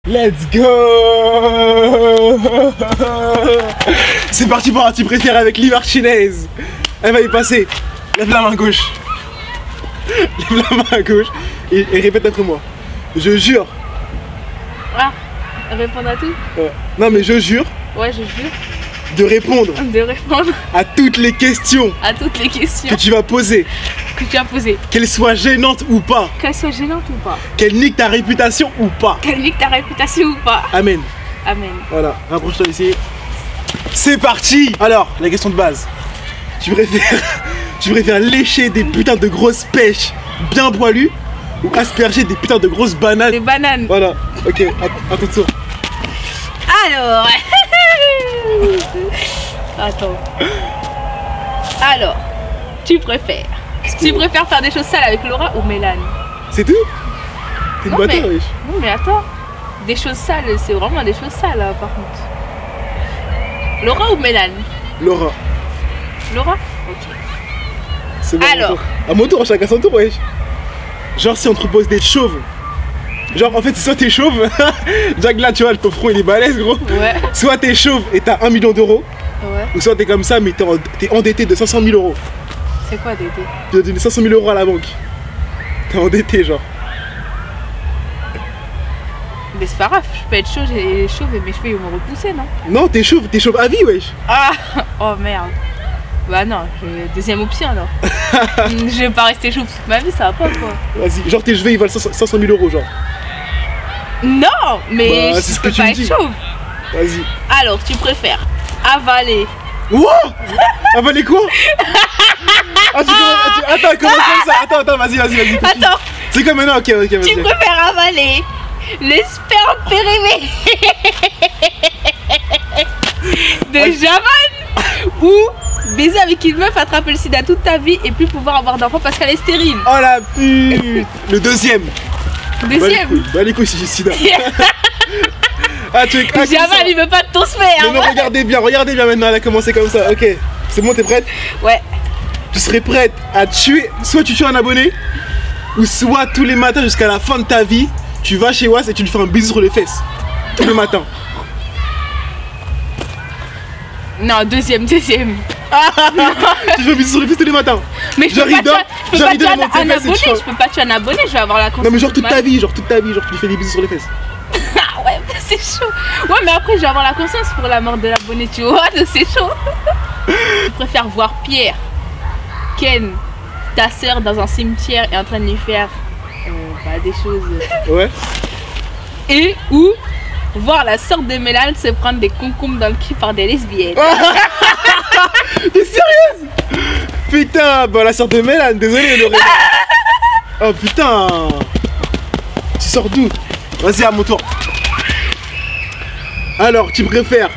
Let's go. C'est parti pour un tu préfères avec Lee Martinez. Elle va y passer. Lève la main gauche. Lève la main gauche et répète après moi. Je jure. Ah, répondre à tout? Non mais je jure. Ouais, je jure. De répondre à toutes les questions. À toutes les questions que tu vas poser. Que tu as posées. Qu'elles soient gênantes ou pas. Qu'elles soient gênantes ou pas. Qu'elles niquent ta réputation ou pas. Qu'elles niquent ta réputation ou pas. Amen. Amen. Voilà, rapproche-toi ici. C'est parti. Alors, la question de base. Tu préfères lécher des putains de grosses pêches bien poilues ou asperger des putains de grosses bananes? Des bananes. Voilà, ok, à ton tour. Alors. Attends. Alors, tu préfères faire des choses sales avec Laura ou Mélane? C'est tout? T'es une bâtard, wesh. Non mais attends. Des choses sales, c'est vraiment des choses sales hein, par contre. Laura ou Mélane? Laura. Laura? Ok. C'est bon. Alors. À mon tour, chacun son tour, wesh. Genre si on te propose d'être chauve. Genre en fait c'est soit t'es chauve. Jack là tu vois ton front il est balèze gros. Ouais. Soit t'es chauve et t'as 1 million d'euros. Ouais. Ou soit t'es comme ça mais t'es endetté de 500 000 euros. C'est quoi endetté? Tu dois donner 500 000 euros à la banque. T'es endetté genre. Mais c'est pas grave, je peux être chauve et mes cheveux ils vont me repousser non? Non t'es chauve à vie wesh. Ah. Oh merde. Bah non, deuxième option alors. Je vais pas rester chauve toute ma vie, ça va pas quoi. Vas-y, genre tes cheveux ils valent 500 000 euros genre. Non, mais bah, je peux pas être chauve. Vas-y. Alors, tu préfères avaler. What? Avaler quoi? Attends, comment ça? Attends, vas-y. Attends. C'est comme maintenant, ok, vas-y. Tu préfères avaler les spermes périmés de Javan ou baiser avec une meuf, attraper le sida toute ta vie et plus pouvoir avoir d'enfants parce qu'elle est stérile? Oh la pute. Le deuxième. Deuxième. Bah les couilles si j'ai sida. Javan il veut pas de ton sperme. Non, regardez bien maintenant, elle a commencé comme ça, ok. C'est bon, t'es prête? Ouais. Tu serais prête à tuer, soit tu tues un abonné, ou soit tous les matins jusqu'à la fin de ta vie, tu vas chez Was et tu lui fais un bisou sur les fesses. Tous les matins. Non, deuxième. Tu fais un bisou sur les fesses tous les matins. Mais je peux pas tuer un abonné, je vais avoir la conscience. Non mais genre toute ta vie, genre tu lui fais des bisous sur les fesses. Ah ouais, c'est chaud. Ouais mais après je vais avoir la conscience pour la mort de l'abonné, tu vois, c'est chaud. Je préfère voir Pierre ken ta soeur dans un cimetière et en train de lui faire des choses. Ouais. Et ou voir la sœur de Mélane se prendre des concombres dans le cul par des lesbiennes. T'es sérieuse? Putain, bah la sœur de Mélane, désolé Laurie. Oh putain. Tu sors d'où? Vas-y à mon tour. Alors tu préfères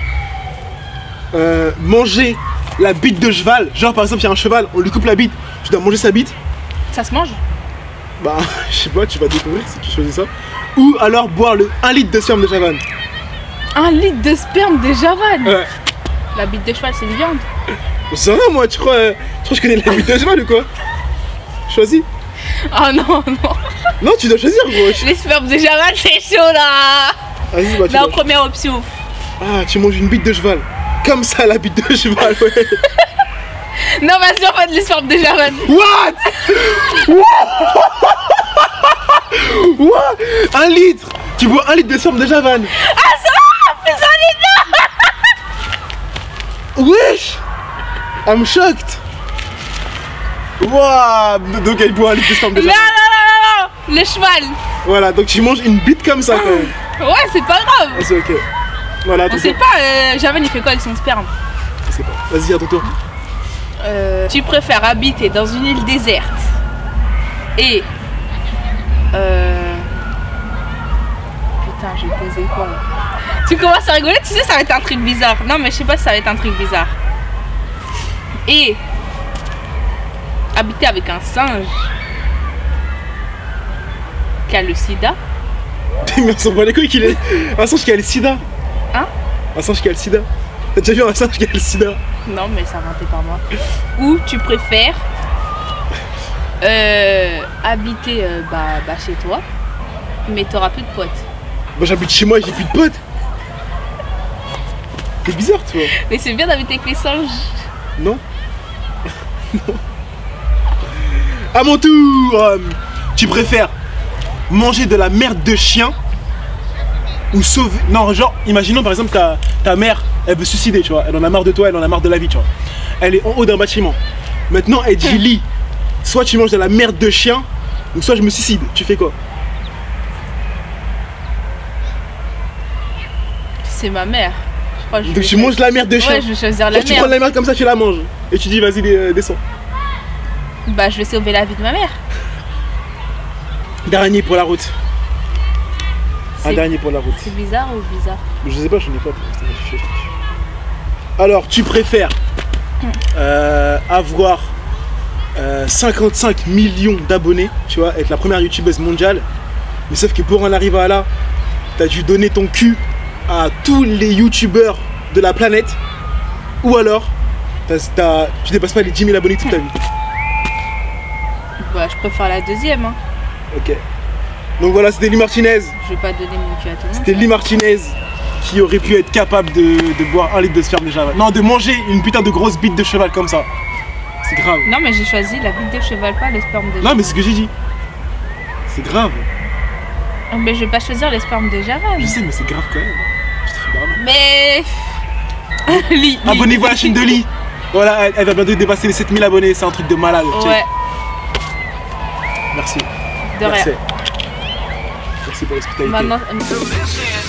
manger la bite de cheval? Genre par exemple il y a un cheval, on lui coupe la bite, tu dois manger sa bite? Ça se mange? Bah je sais pas, tu vas découvrir si tu choisis ça. Ou alors boire 1 litre de sperme de Javan. 1 litre de sperme de Javan? Ouais. La bite de cheval c'est une viande? Ça va moi, tu crois que je connais la bite de cheval ou quoi? Choisis. Oh non. Non tu dois choisir gros. Les spermes de Javan c'est chaud là. Vas-y bah tu la première option. Ah tu manges une bite de cheval. Comme ça la bite de cheval ouais. Non vas-y en fait les spermes de Javan. What? 1 litre. Tu bois 1 litre de sperme de Javan. Ah ça va, plus 1 litre. Wesh. I'm shocked. Waouh. Donc elle boit 1 litre de sperme de Javan. Non. Le cheval. Voilà donc tu manges une bite comme ça quand même. Ouais c'est pas grave. Ah, c'est ok. Voilà, on sait pas, Javan il fait quoi avec son sperme? Je sais pas. Vas-y à ton tour. Tu préfères habiter dans une île déserte et putain je vais poser quoi là? Tu commences à rigoler, tu sais ça va être un truc bizarre. Non mais je sais pas si ça va être un truc bizarre. Et habiter avec un singe qui a le sida. Mais on s'en bat les couilles qu'il est. Un singe qui a le sida. Hein? Un singe qui a le sida. T'as déjà vu un singe qui a le sida? Non mais c'est inventé par moi. Ou tu préfères habiter chez toi mais t'auras plus de potes. Moi j'habite chez moi et j'ai plus de potes. C'est bizarre, tu vois. Mais c'est bien d'habiter avec les singes. Non. Non. À mon tour, tu préfères manger de la merde de chien ou sauver... Non, genre, imaginons par exemple ta mère, elle veut se suicider, tu vois. Elle en a marre de toi, elle en a marre de la vie, tu vois. Elle est en haut d'un bâtiment. Maintenant, elle dit, Lee, soit tu manges de la merde de chien, ou soit je me suicide. Tu fais quoi? C'est ma mère. Je crois que Donc tu manges de la merde de chien. Ouais, je vais choisir la Genre, tu prends merde. la merde comme ça, tu la manges. Et tu dis, vas-y, descends. Bah, je vais sauver la vie de ma mère. Dernier pour la route. Un C'est- dernier pour la route. C'est bizarre ou bizarre? Je sais pas, je n'ai pas. Alors, tu préfères avoir 55 millions d'abonnés, tu vois, être la première youtubeuse mondiale, mais sauf que pour en arriver à là, t'as dû donner ton cul à tous les youtubeurs de la planète, ou alors tu dépasses pas les 10 000 abonnés toute ta vie. Bah, je préfère la deuxième. Hein. Ok. Donc voilà, c'était Lee Martinez. Je vais pas donner mon cul à tout le monde. C'était Lee Martinez qui aurait pu être capable de boire 1 litre de sperme de cheval. Non, de manger une putain de grosse bite de cheval comme ça. C'est grave. Non, mais j'ai choisi la bite de cheval, pas le sperme de Non, Javan. mais c'est ce que j'ai dit. C'est grave. Mais je vais pas choisir les spermes de Javan. Je sais, mais c'est grave quand même. Je te fais grave. Mais. Lee, Abonnez-vous à la chaîne de Lee. Voilà, elle va bientôt dépasser les 7000 abonnés. C'est un truc de malade. Ouais, Merci. de rien. Merci. Merci pour l'hospitalité. Maintenant.